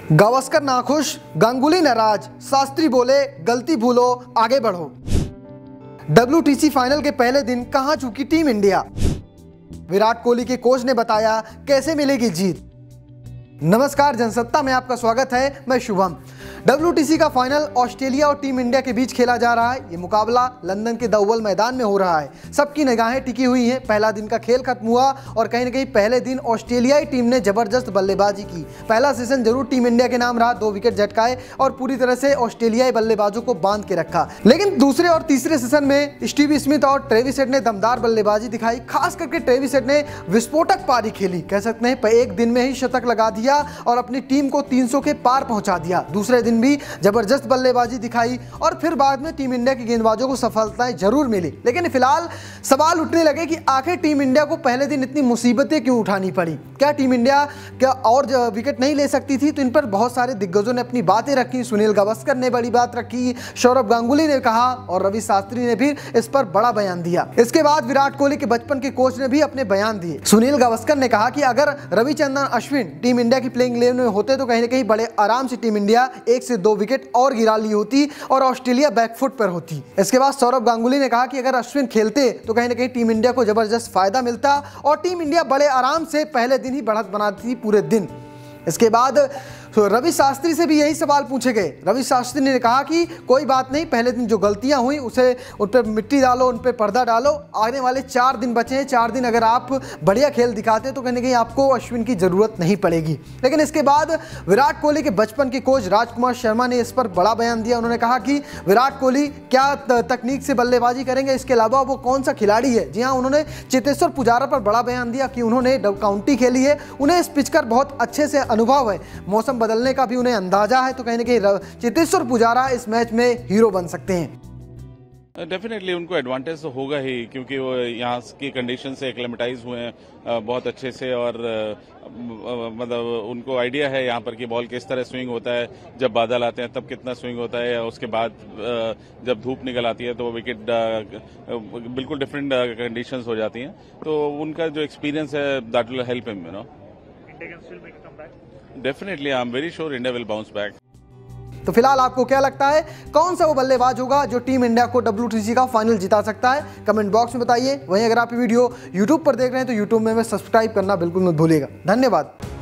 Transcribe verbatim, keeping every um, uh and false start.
गावस्कर नाखुश, गांगुली नाराज, शास्त्री बोले गलती भूलो आगे बढ़ो। डब्ल्यूटीसी फाइनल के पहले दिन कहां चूकी टीम इंडिया, विराट कोहली के कोच ने बताया कैसे मिलेगी जीत। नमस्कार, जनसत्ता में आपका स्वागत है, मैं शुभम। डब्ल्यूटीसी का फाइनल ऑस्ट्रेलिया और टीम इंडिया के बीच खेला जा रहा है। ये मुकाबला लंदन के द ओवल मैदान में हो रहा है। सबकी निगाहें टिकी हुई हैं। पहला दिन का खेल खत्म हुआ और कहीं ना कहीं पहले दिन ऑस्ट्रेलियाई टीम ने जबरदस्त बल्लेबाजी की। पहला सेशन जरूर टीम इंडिया के नाम रहा, दो विकेट झटकाए और पूरी तरह से ऑस्ट्रेलियाई बल्लेबाजों को बांध के रखा। लेकिन दूसरे और तीसरे सेशन में स्टीव स्मिथ और ट्रेविस हेड ने दमदार बल्लेबाजी दिखाई। खास करके ट्रेविस हेड ने विस्फोटक पारी खेली, कह सकते हैं एक दिन में ही शतक लगा दिया और अपनी टीम को तीन सौ के पार पहुंचा दिया। दूसरे दिन भी जबरदस्त बल्लेबाजी दिखाई और फिर बाद में टीम इंडिया के गेंदबाजों को सफलताएं जरूर मिली। लेकिन फिलहाल सवाल उठने लगे कि आखिर टीम इंडिया को पहले दिन इतनी मुसीबतें क्यों उठानी पड़ी। क्या टीम इंडिया क्या और विकेट नहीं ले सकती थी? तो इन पर बहुत सारे दिग्गजों ने अपनी बातें रखी। सुनील गावस्कर ने बड़ी बात रखी, सौरव गांगुली ने कहा और रवि शास्त्री ने भी इस पर बड़ा बयान दिया। इसके बाद विराट कोहली के बचपन के कोच ने भी अपने बयान दिए। सुनील गावस्कर ने कहा कि अगर रविचंद्रन अश्विन टीम इंडिया की प्लेइंग इलेवन में होते तो कहीं ना कहीं बड़े आराम से टीम इंडिया एक से दो विकेट और गिरा ली होती और ऑस्ट्रेलिया बैकफुट पर होती। इसके बाद सौरव गांगुली ने कहा कि अगर अश्विन खेलते तो कहीं ना कहीं टीम इंडिया को जबरदस्त फायदा मिलता और टीम इंडिया बड़े आराम से पहले दिन ही बढ़त बनाती पूरे दिन। इसके बाद तो रवि शास्त्री से भी यही सवाल पूछे गए। रवि शास्त्री ने कहा कि कोई बात नहीं, पहले दिन जो गलतियां हुई उसे उन पर मिट्टी डालो, उन पर पर्दा डालो। आने वाले चार दिन बचे हैं, चार दिन अगर आप बढ़िया खेल दिखाते तो कहीं ना कहीं आपको अश्विन की जरूरत नहीं पड़ेगी। लेकिन इसके बाद विराट कोहली के बचपन के कोच राजकुमार शर्मा ने इस पर बड़ा बयान दिया। उन्होंने कहा कि विराट कोहली क्या तकनीक से बल्लेबाजी करेंगे, इसके अलावा वो कौन सा खिलाड़ी है। जी हाँ, उन्होंने चेतेश्वर पुजारा पर बड़ा बयान दिया कि उन्होंने काउंटी खेली है, उन्हें इस पिच कर बहुत अच्छे से अनुभव है, मौसम बदलने का भी उन्हें अंदाजा है। तो कहीं ना कहीं चेतेश्वर पुजारा इस मैच में हीरो बन सकते हैं। डेफिनेटली उनको एडवांटेज तो होगा ही, क्योंकि वो यहाँ की कंडीशन से एक्लेमेटाइज हुए हैं बहुत अच्छे से और मतलब उनको आइडिया है यहाँ पर कि बॉल किस तरह स्विंग होता है, जब बादल आते हैं तब कितना स्विंग होता है, उसके बाद जब धूप निकल आती है तो विकेट बिल्कुल डिफरेंट कंडीशंस हो जाती हैं। तो उनका जो एक्सपीरियंस है that will help him, you know. Definitely I am very sure India will bounce back. तो फिलहाल आपको क्या लगता है, कौन सा वो बल्लेबाज होगा जो टीम इंडिया को डब्ल्यूटीसी का फाइनल जिता सकता है? कमेंट बॉक्स में बताइए। वहीं अगर आप वीडियो यूट्यूब पर देख रहे हैं तो यूट्यूब में सब्सक्राइब करना बिल्कुल मत भूलिएगा। धन्यवाद।